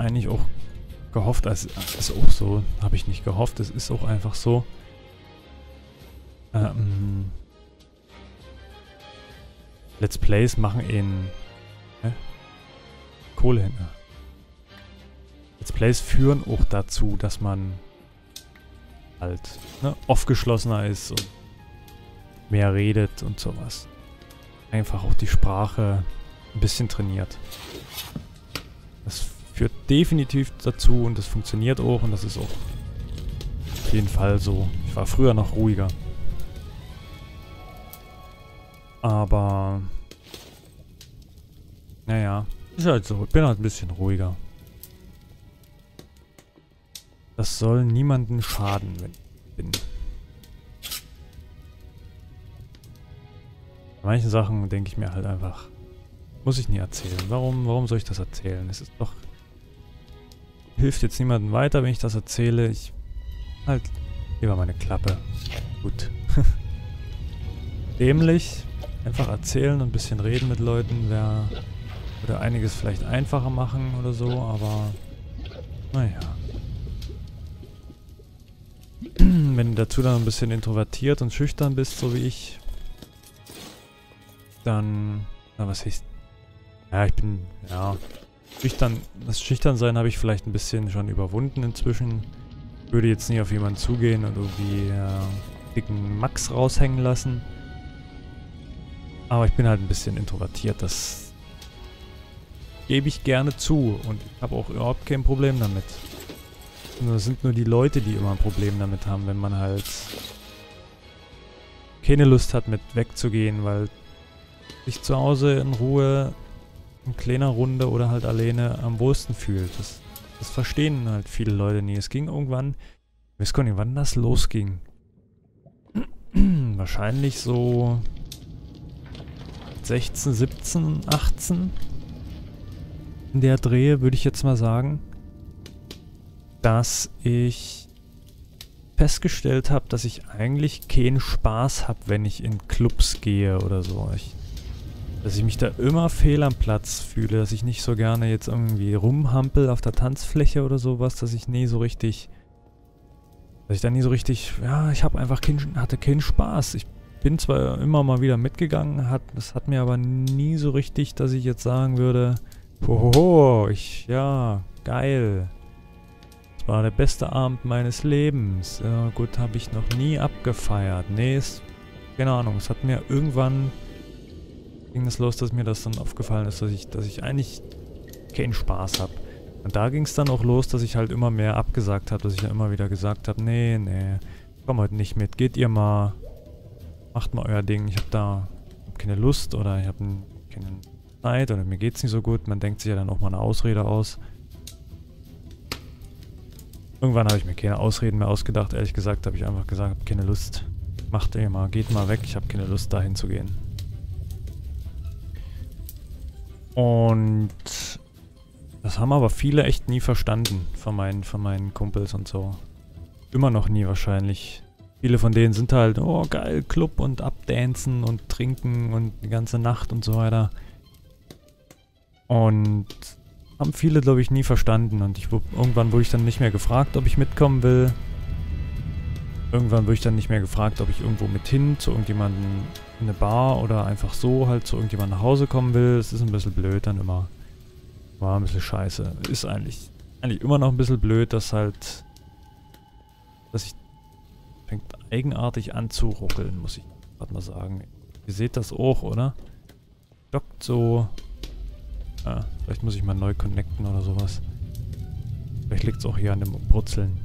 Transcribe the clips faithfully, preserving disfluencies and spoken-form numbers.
eigentlich auch gehofft, es ist auch so, habe ich nicht gehofft, es ist auch einfach so. Ähm, Let's Plays machen in äh, Kohlehändler. Let's Plays führen auch dazu, dass man halt ne, aufgeschlossener ist und mehr redet und sowas. Einfach auch die Sprache ein bisschen trainiert. Das führt definitiv dazu und das funktioniert auch und das ist auch auf jeden Fall so. Ich war früher noch ruhiger. Aber naja, ist halt so. Ich bin halt ein bisschen ruhiger. Das soll niemanden schaden, wenn ich bin. Bei manchen Sachen denke ich mir halt einfach, muss ich nie erzählen. Warum, warum soll ich das erzählen? Es ist doch, hilft jetzt niemandem weiter, wenn ich das erzähle. Ich halt lieber meine Klappe. Gut. Dämlich. Einfach erzählen und ein bisschen reden mit Leuten wäre, würde einiges vielleicht einfacher machen oder so, aber naja. Wenn du dazu dann ein bisschen introvertiert und schüchtern bist, so wie ich, dann, na was heißt, ja, ich bin, ja, schüchtern, das Schüchternsein habe ich vielleicht ein bisschen schon überwunden inzwischen. Würde jetzt nie auf jemanden zugehen und irgendwie äh, dicken Max raushängen lassen. Aber ich bin halt ein bisschen introvertiert, das gebe ich gerne zu und ich habe auch überhaupt kein Problem damit. Es sind nur die Leute, die immer ein Problem damit haben, wenn man halt keine Lust hat, mit wegzugehen, weil sich zu Hause in Ruhe in kleiner Runde oder halt alleine am wohlsten fühlt. Das, das verstehen halt viele Leute nie. Es ging irgendwann, ich weiß gar nicht, wann das losging. Wahrscheinlich so sechzehn, siebzehn, achtzehn in der Drehe, würde ich jetzt mal sagen, dass ich festgestellt habe, dass ich eigentlich keinen Spaß habe, wenn ich in Clubs gehe oder so. Ich, dass ich mich da immer fehl am Platz fühle, dass ich nicht so gerne jetzt irgendwie rumhampel auf der Tanzfläche oder sowas, dass ich nie so richtig, dass ich da nie so richtig, ja, ich habe einfach kein, hatte keinen Spaß. Ich bin zwar immer mal wieder mitgegangen, hat, das hat mir aber nie so richtig, dass ich jetzt sagen würde, hohoho, ich, ja, geil. Das war der beste Abend meines Lebens. Ja, gut, habe ich noch nie abgefeiert. Nee, ist, keine Ahnung, es hat mir irgendwann, ging es los, dass mir das dann aufgefallen ist, dass ich, dass ich eigentlich keinen Spaß habe. Und da ging es dann auch los, dass ich halt immer mehr abgesagt habe, dass ich ja immer wieder gesagt habe, nee, nee, komm heute nicht mit, geht ihr mal. Macht mal euer Ding, ich habe da hab keine Lust oder ich habe keine Zeit oder mir geht's nicht so gut. Man denkt sich ja dann auch mal eine Ausrede aus. Irgendwann habe ich mir keine Ausreden mehr ausgedacht. Ehrlich gesagt habe ich einfach gesagt, habe keine Lust. Macht ihr mal, geht mal weg, ich habe keine Lust dahin zu gehen. Und das haben aber viele echt nie verstanden von meinen, von meinen Kumpels und so. Immer noch nie wahrscheinlich. Viele von denen sind halt, oh geil, Club und abdancen und trinken und die ganze Nacht und so weiter. Und haben viele, glaube ich, nie verstanden. Und ich, irgendwann wurde ich dann nicht mehr gefragt, ob ich mitkommen will. Irgendwann wurde ich dann nicht mehr gefragt, ob ich irgendwo mit hin zu irgendjemandem in eine Bar oder einfach so halt zu irgendjemandem nach Hause kommen will. Es ist ein bisschen blöd dann immer. War ein bisschen scheiße. Ist eigentlich, eigentlich immer noch ein bisschen blöd, dass halt, dass ich fängt eigenartig an zu ruckeln, muss ich gerade mal sagen. Ihr seht das auch, oder? Dockt so. Ja, vielleicht muss ich mal neu connecten oder sowas. Vielleicht liegt es auch hier an dem Brutzeln.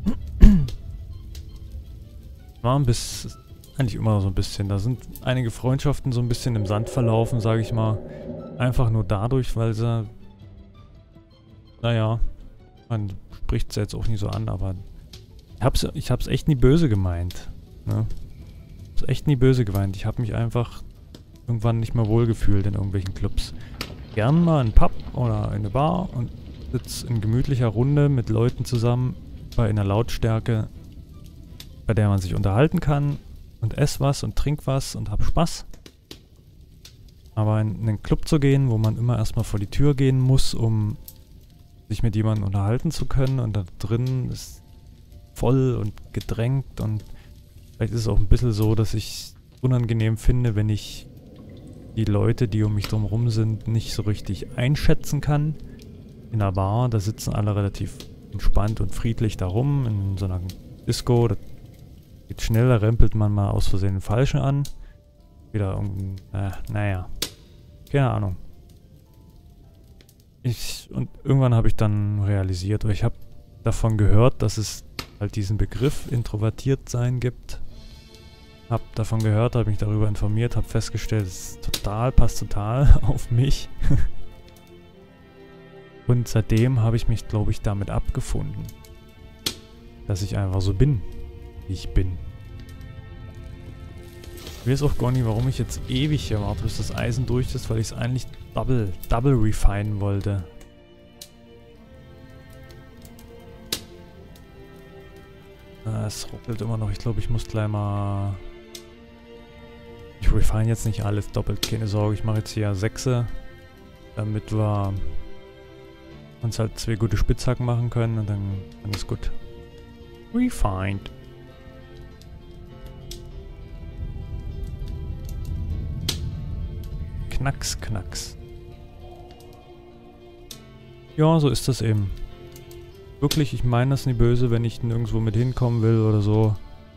War ein bisschen, eigentlich immer so ein bisschen. Da sind einige Freundschaften so ein bisschen im Sand verlaufen, sage ich mal. Einfach nur dadurch, weil sie, naja, man spricht es jetzt auch nicht so an, aber ich hab's, ich hab's echt nie böse gemeint. Ne? Ich hab's echt nie böse gemeint. Ich habe mich einfach irgendwann nicht mehr wohlgefühlt in irgendwelchen Clubs. Gern mal in einen Pub oder in eine Bar und sitze in gemütlicher Runde mit Leuten zusammen bei einer Lautstärke, bei der man sich unterhalten kann und ess was und trink was und hab Spaß. Aber in einen Club zu gehen, wo man immer erstmal vor die Tür gehen muss, um sich mit jemandem unterhalten zu können und da drin ist voll und gedrängt und vielleicht ist es auch ein bisschen so, dass ich es unangenehm finde, wenn ich die Leute, die um mich drumherum sind, nicht so richtig einschätzen kann. In einer Bar, da sitzen alle relativ entspannt und friedlich da rum, in so einer Disco, da geht schnell, da rempelt man mal aus Versehen den Falschen an. Wieder irgendein, äh, naja, keine Ahnung. Ich, und irgendwann habe ich dann realisiert, oder ich habe davon gehört, dass es halt diesen Begriff introvertiert sein gibt. Hab davon gehört, habe mich darüber informiert, habe festgestellt, es ist total, passt total auf mich. Und seitdem habe ich mich, glaube ich, damit abgefunden, dass ich einfach so bin, wie ich bin. Ich weiß auch gar nicht, warum ich jetzt ewig hier warte, bis das Eisen durch ist, weil ich es eigentlich double, double refinen wollte. Äh, es ruckelt immer noch. Ich glaube, ich muss gleich mal... Ich refine jetzt nicht alles doppelt, keine Sorge. Ich mache jetzt hier sechse, damit wir uns halt zwei gute Spitzhacken machen können und dann, dann ist gut. Refined. Knacks, knacks. Ja, so ist das eben. Wirklich, ich meine das nicht böse, wenn ich nirgendwo mit hinkommen will oder so.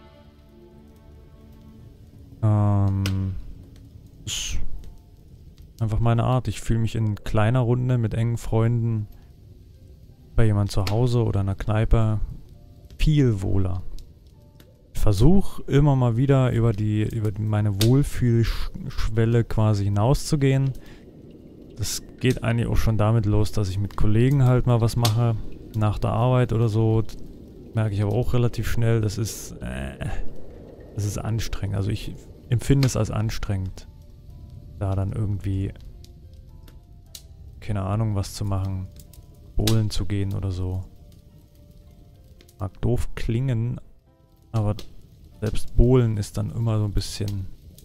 Ähm, ist einfach meine Art. Ich fühle mich in kleiner Runde mit engen Freunden bei jemand zu Hause oder in einer Kneipe viel wohler. Ich versuche immer mal wieder über die über die, meine Wohlfühlschwelle quasi hinauszugehen. Das geht eigentlich auch schon damit los, dass ich mit Kollegen halt mal was mache, nach der Arbeit oder so. Das merke ich aber auch relativ schnell, das ist, äh, das ist anstrengend. Also ich empfinde es als anstrengend, da dann irgendwie, keine Ahnung, was zu machen, bowlen zu gehen oder so. Mag doof klingen, aber selbst bowlen ist dann immer so ein bisschen...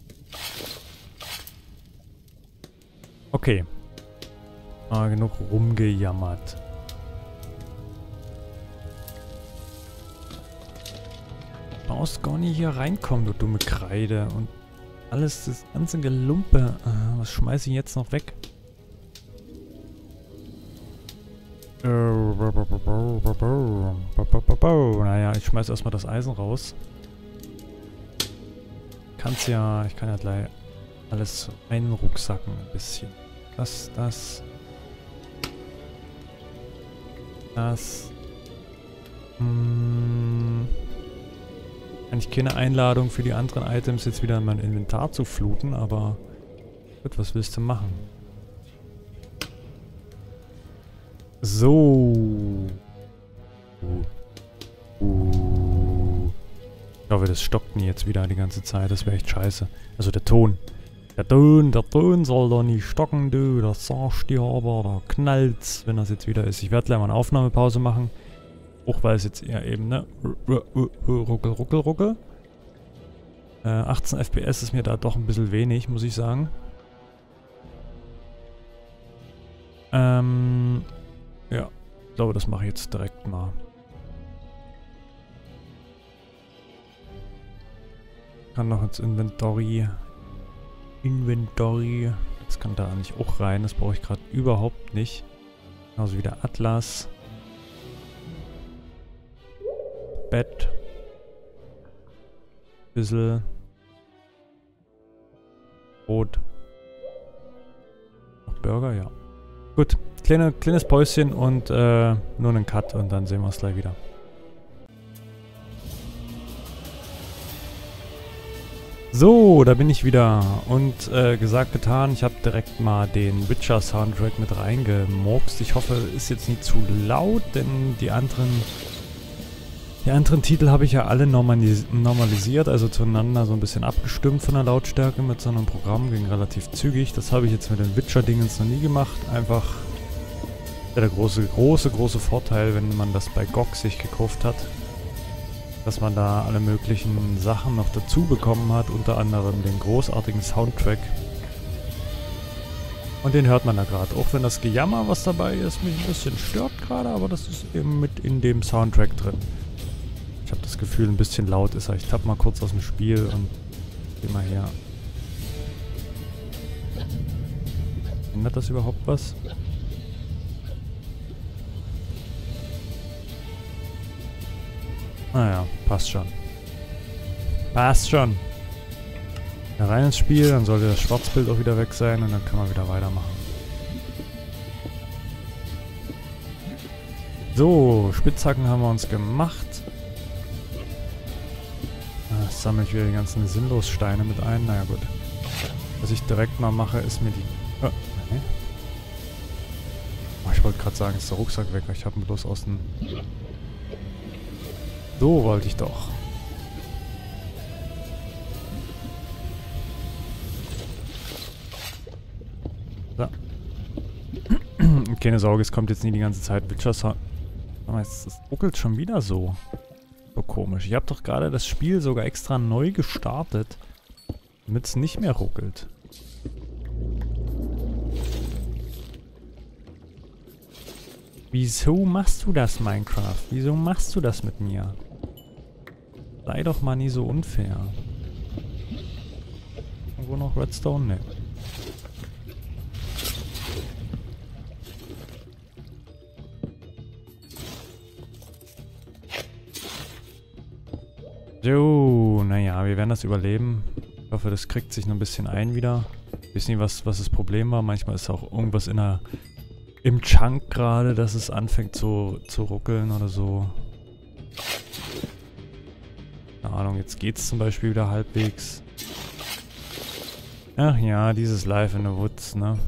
Okay. Ah, genug rumgejammert. Du brauchst gar nicht hier reinkommen, du dumme Kreide. Und alles, das ganze Gelumpe. Ah, was schmeiße ich jetzt noch weg? Naja, ich schmeiß erstmal das Eisen raus. Kann's ja, ich kann ja gleich alles einrucksacken ein bisschen. Das, das. Das. Hm. Eigentlich keine Einladung für die anderen Items jetzt wieder in mein Inventar zu fluten, aber gut, was willst du machen? So. Uh. Uh. Ich hoffe, das stockt nie jetzt wieder die ganze Zeit. Das wäre echt scheiße. Also der Ton. Der Ton, der Ton soll doch nicht stocken, du. Das sagst du aber, da knallt's, wenn das jetzt wieder ist. Ich werde gleich mal eine Aufnahmepause machen. Auch weil es jetzt eher eben, ne? Ruckel, ruckel, ruckel. Äh, achtzehn F P S ist mir da doch ein bisschen wenig, muss ich sagen. Ähm... Ja, ich glaube, das mache ich jetzt direkt mal. Kann noch ins Inventory. Inventory. Das kann da eigentlich auch rein. Das brauche ich gerade überhaupt nicht. Genauso wie der Atlas. Bett. Bissel. Brot. Noch Burger, ja. Gut. Kleine, kleines Päuschen und äh, nur einen Cut und dann sehen wir uns gleich wieder. So, da bin ich wieder und äh, gesagt, getan, ich habe direkt mal den Witcher Soundtrack mit reingemurkst. Ich hoffe, es ist jetzt nicht zu laut, denn die anderen, die anderen Titel habe ich ja alle normalis normalisiert, also zueinander so ein bisschen abgestimmt von der Lautstärke mit so einem Programm, ging relativ zügig. Das habe ich jetzt mit den Witcher-Dingens noch nie gemacht, einfach... Der große, große, große Vorteil, wenn man das bei G O G sich gekauft hat, dass man da alle möglichen Sachen noch dazu bekommen hat, unter anderem den großartigen Soundtrack. Und den hört man da gerade. Auch wenn das Gejammer, was dabei ist, mich ein bisschen stört gerade, aber das ist eben mit in dem Soundtrack drin. Ich habe das Gefühl, ein bisschen laut ist er. Ich tapp mal kurz aus dem Spiel und geh mal her. Ändert das überhaupt was? Naja, passt schon. Passt schon. Ja, rein ins Spiel, dann sollte das Schwarzbild auch wieder weg sein und dann können wir wieder weitermachen. So, Spitzhacken haben wir uns gemacht. Jetzt sammle ich wieder die ganzen Sinnlossteine mit ein. Naja gut. Was ich direkt mal mache, ist mir die... Oh, nee. Oh, ich wollte gerade sagen, ist der Rucksack weg. Ich habe ihn bloß aus dem... So wollte ich doch. So. Keine Sorge, es kommt jetzt nie die ganze Zeit Witcher-Sound. Aber es ruckelt schon wieder so. So komisch. Ich habe doch gerade das Spiel sogar extra neu gestartet, damit es nicht mehr ruckelt. Wieso machst du das, Minecraft? Wieso machst du das mit mir? Sei doch mal nie so unfair. Irgendwo noch Redstone? Ne. So, naja, wir werden das überleben. Ich hoffe, das kriegt sich noch ein bisschen ein wieder. Ich weiß nicht, was, was das Problem war. Manchmal ist auch irgendwas in der, im Chunk gerade, dass es anfängt zu, zu ruckeln oder so. Keine Ahnung, jetzt geht's zum Beispiel wieder halbwegs. Ach ja, dieses Live in the Woods, ne?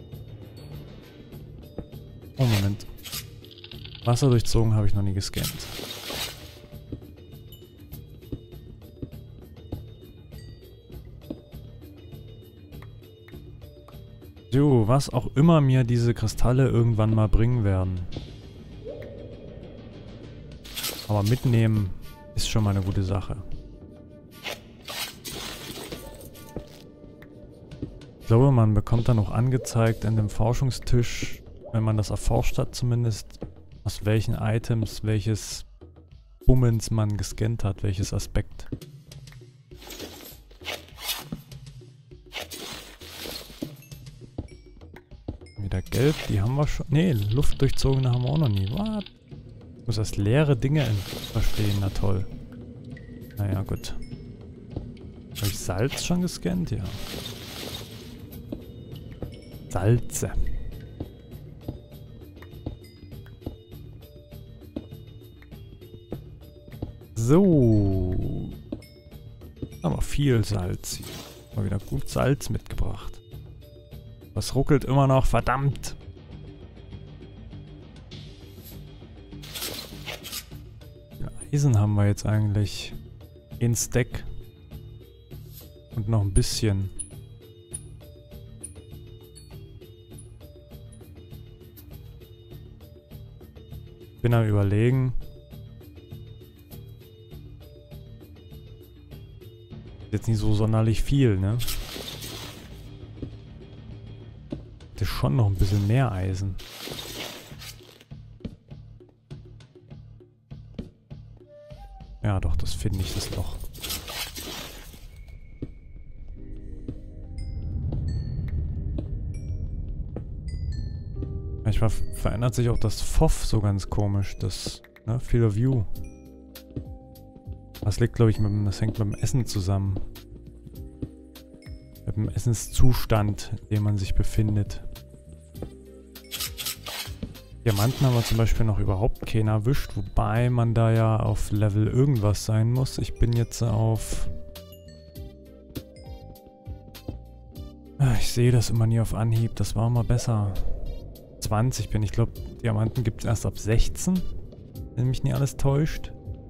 Oh, Moment. Wasser durchzogen habe ich noch nie gescannt. So, was auch immer mir diese Kristalle irgendwann mal bringen werden. Aber mitnehmen ist schon mal eine gute Sache. Ich glaube, man bekommt dann auch angezeigt an dem Forschungstisch, wenn man das erforscht hat zumindest, aus welchen Items, welches Bummens man gescannt hat, welches Aspekt. Wieder gelb, die haben wir schon. Ne, luftdurchzogene haben wir auch noch nie. What? Ich muss das leere Dinge verstehen, na toll. Naja, gut. Habe ich Salz schon gescannt? Ja. Salze. So. Aber viel Salz hier. Mal wieder gut Salz mitgebracht. Was ruckelt immer noch? Verdammt! Eisen haben wir jetzt eigentlich in Stack. Und noch ein bisschen. Bin am Überlegen. Jetzt nicht so sonderlich viel, ne? Hätte schon noch ein bisschen mehr Eisen. Ja, doch, das finde ich, das Loch. Manchmal verändert sich auch das F O F so ganz komisch, das, ne, Field of View. Das liegt, glaube ich, mit dem, das hängt mit dem Essen zusammen. Mit dem Essenszustand, in dem man sich befindet. Diamanten haben wir zum Beispiel noch überhaupt keinen erwischt, wobei man da ja auf Level irgendwas sein muss. Ich bin jetzt auf... Ich sehe das immer nie auf Anhieb, das war mal besser. zwanzig bin ich, glaube, Diamanten gibt es erst ab sechzehn, wenn mich nicht alles täuscht.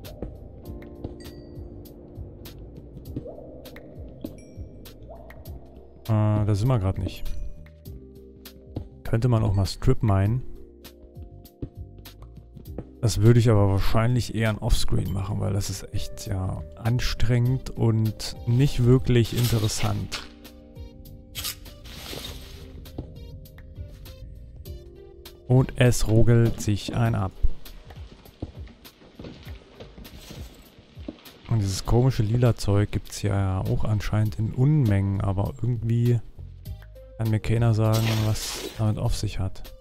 Äh, da sind wir gerade nicht. Könnte man auch mal Strip minen. Das würde ich aber wahrscheinlich eher ein Offscreen machen, weil das ist echt, ja, anstrengend und nicht wirklich interessant. Und es ruckelt sich ein ab. Und dieses komische lila Zeug gibt es ja auch anscheinend in Unmengen, aber irgendwie kann mir keiner sagen, was damit auf sich hat.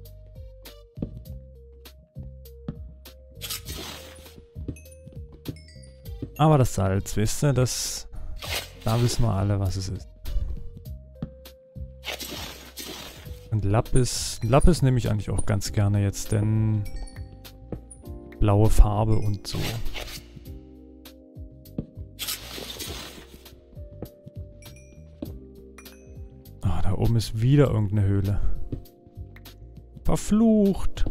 Aber das Salz, wisst ihr, das, da wissen wir alle, was es ist. Und Lapis, Lapis nehme ich eigentlich auch ganz gerne jetzt, denn blaue Farbe und so. Ah, da oben ist wieder irgendeine Höhle. Verflucht!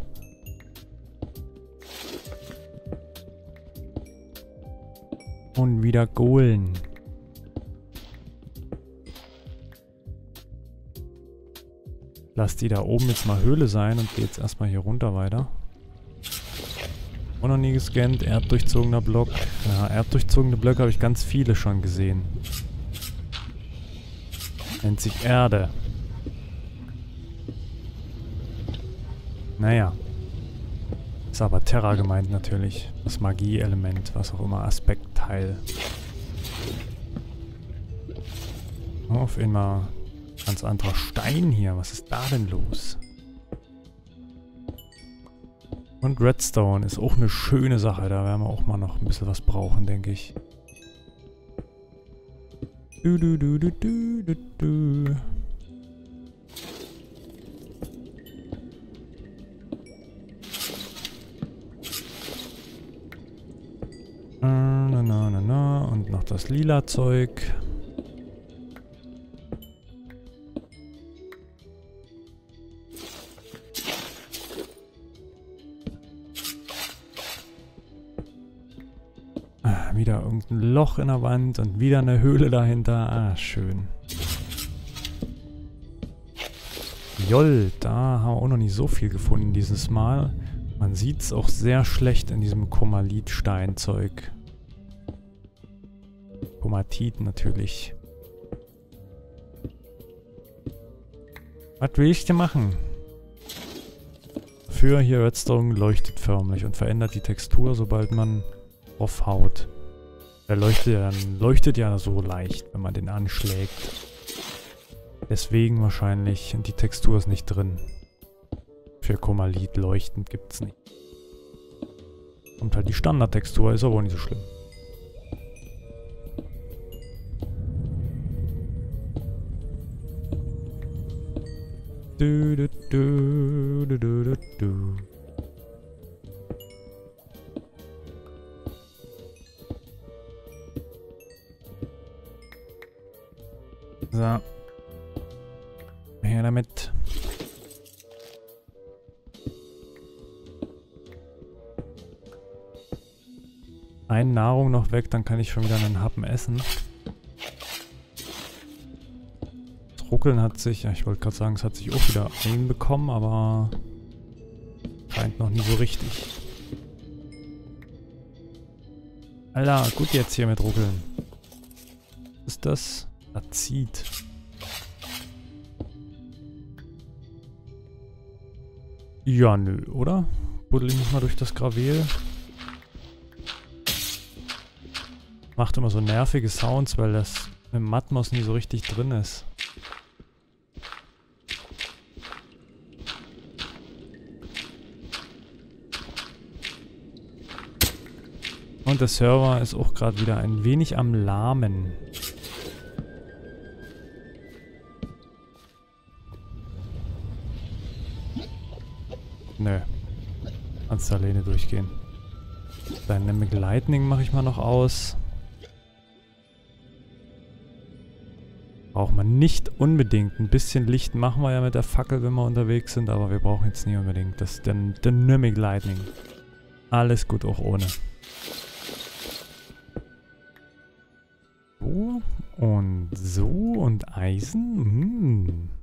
Und wieder Gohlen. Lass die da oben jetzt mal Höhle sein und geh jetzt erstmal hier runter weiter. Auch noch nie gescannt. Erddurchzogener Block. Ja, erddurchzogene Blöcke habe ich ganz viele schon gesehen. Nennt sich Erde. Naja. Ist aber Terra gemeint natürlich. Das Magie-Element, was auch immer. Aspektteil. Oh, auf einmal ganz anderer Stein hier. Was ist da denn los? Und Redstone ist auch eine schöne Sache. Da werden wir auch mal noch ein bisschen was brauchen, denke ich. Du, du, du, du, du, du, du. Na, na, na, na. Und noch das lila Zeug. Ah, wieder irgendein Loch in der Wand und wieder eine Höhle dahinter. Ah, schön. Joll, da haben wir auch noch nicht so viel gefunden dieses Mal. Man sieht es auch sehr schlecht in diesem Chromalit-Steinzeug. Chromatit natürlich. Was willst du machen? Für hier Redstone leuchtet förmlich und verändert die Textur, sobald man draufhaut. Der leuchtet ja, dann leuchtet ja so leicht, wenn man den anschlägt. Deswegen wahrscheinlich. Und die Textur ist nicht drin. Für Chromalit leuchtend gibt es nicht. Und halt die Standardtextur, ist aber auch nicht so schlimm. Du, du, du, du, du, du, du. So. Her damit. Eine Nahrung noch weg, dann kann ich schon wieder einen Happen essen. Das Ruckeln hat sich, ja, ich wollte gerade sagen, es hat sich auch wieder einbekommen, aber scheint noch nie so richtig. Alter, gut jetzt hier mit Ruckeln. Was ist das? Azid. Ja, nö, oder? Buddel ich mich mal durch das Gravel. Macht immer so nervige Sounds, weil das mit Matmos nie so richtig drin ist. Und der Server ist auch gerade wieder ein wenig am Lahmen. Nö. Kannst du alleine durchgehen. Dynamic Lightning mache ich mal noch aus. Braucht man nicht unbedingt. Ein bisschen Licht machen wir ja mit der Fackel, wenn wir unterwegs sind, aber wir brauchen jetzt nicht unbedingt das Dynamic Lightning. Alles gut, auch ohne. So und so und Eisen. Hm.